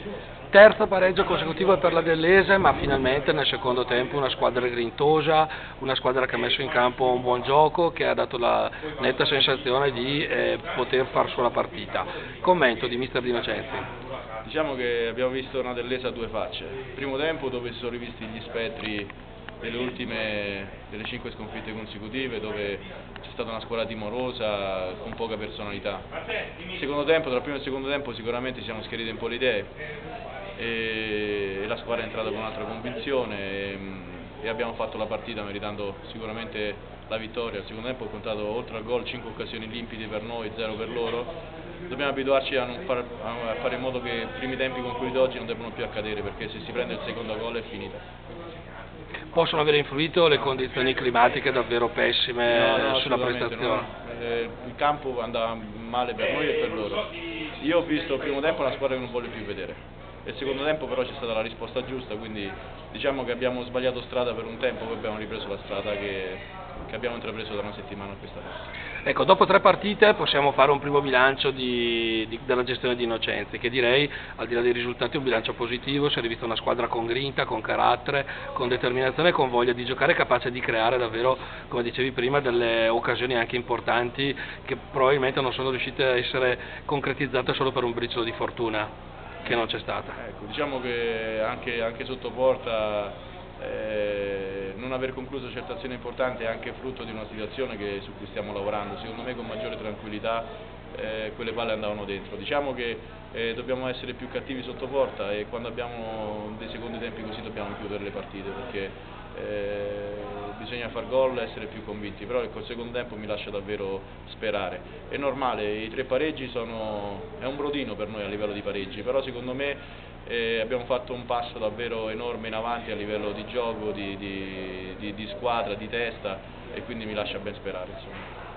Terzo pareggio consecutivo per la Dell'Ese, ma finalmente nel secondo tempo una squadra grintosa, una squadra che ha messo in campo un buon gioco, che ha dato la netta sensazione di poter far sua la partita. Commento di mister Di Innocenzi. Diciamo che abbiamo visto una Dell'Ese a due facce. Primo tempo dove si sono rivisti gli spettri delle 5 sconfitte consecutive, dove c'è stata una squadra timorosa con poca personalità. Secondo tempo, tra il primo e il secondo tempo sicuramente ci siamo schierati un po' le idee e la squadra è entrata con un'altra convinzione e abbiamo fatto la partita meritando sicuramente la vittoria. Il secondo tempo ho contato oltre al gol 5 occasioni limpide per noi, 0 per loro. Dobbiamo abituarci a fare in modo che i primi tempi con quelli d'oggi non debbano più accadere, perché se si prende il secondo gol è finita. Possono aver influito le condizioni climatiche davvero pessime No, sulla prestazione? no. Il campo andava male per noi e per loro. Io ho visto il primo tempo una squadra che non voglio più vedere. E il secondo tempo però c'è stata la risposta giusta, quindi diciamo che abbiamo sbagliato strada per un tempo, poi abbiamo ripreso la strada che abbiamo intrapreso da una settimana a questa parte. Ecco, dopo 3 partite possiamo fare un primo bilancio della gestione di Innocenzi, che direi, al di là dei risultati, è un bilancio positivo. Si è rivista una squadra con grinta, con carattere, con determinazione, con voglia di giocare, capace di creare davvero, come dicevi prima, delle occasioni anche importanti che probabilmente non sono riuscite a essere concretizzate solo per un briciolo di fortuna che non c'è stata. Ecco, diciamo che anche sotto porta non aver concluso certe azioni importanti è anche frutto di una situazione su cui stiamo lavorando. Secondo me con maggiore tranquillità quelle palle andavano dentro. Diciamo che dobbiamo essere più cattivi sotto porta e quando abbiamo dei secondi tempi così dobbiamo chiudere le partite, perché bisogna far gol e essere più convinti, però col secondo tempo mi lascia davvero sperare. È normale, i 3 pareggi è un brodino per noi a livello di pareggi, però secondo me abbiamo fatto un passo davvero enorme in avanti a livello di gioco, di squadra, di testa, e quindi mi lascia ben sperare, insomma.